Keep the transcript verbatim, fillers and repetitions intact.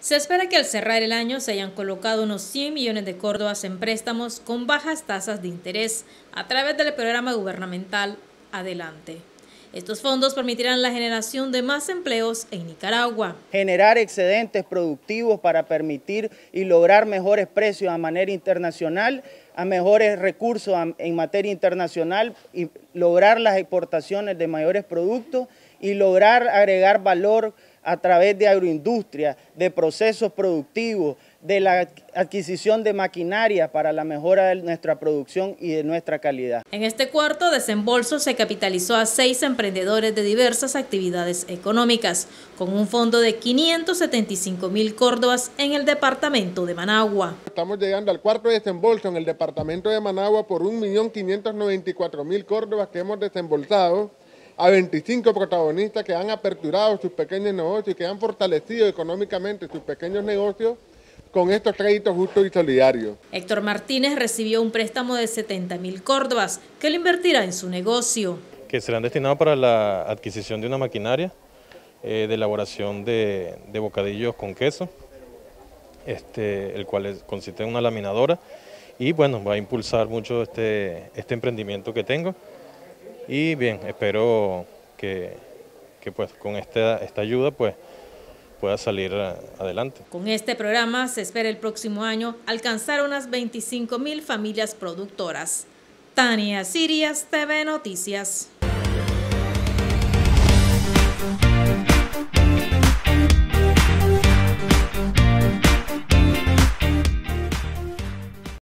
Se espera que al cerrar el año se hayan colocado unos cien millones de córdobas en préstamos con bajas tasas de interés a través del programa gubernamental Adelante. Estos fondos permitirán la generación de más empleos en Nicaragua. Generar excedentes productivos para permitir y lograr mejores precios a manera internacional, a mejores recursos en materia internacional y lograr las exportaciones de mayores productos y lograr agregar valor a través de agroindustria, de procesos productivos, de la adquisición de maquinaria para la mejora de nuestra producción y de nuestra calidad. En este cuarto desembolso se capitalizó a seis emprendedores de diversas actividades económicas, con un fondo de quinientos setenta y cinco mil córdobas en el departamento de Managua. Estamos llegando al cuarto desembolso en el departamento de Managua por un millón quinientos noventa y cuatro mil córdobas que hemos desembolsado a veinticinco protagonistas que han aperturado sus pequeños negocios y que han fortalecido económicamente sus pequeños negocios con estos créditos justos y solidarios. Héctor Martínez recibió un préstamo de setenta mil córdobas que lo invertirá en su negocio. Que serán destinados para la adquisición de una maquinaria eh, de elaboración de, de bocadillos con queso, este, el cual es, consiste en una laminadora y bueno, va a impulsar mucho este, este emprendimiento que tengo. Y bien, espero que, que pues, con esta, esta ayuda pues, pueda salir adelante. Con este programa se espera el próximo año alcanzar unas veinticinco mil familias productoras. Tania Sirias, T V Noticias.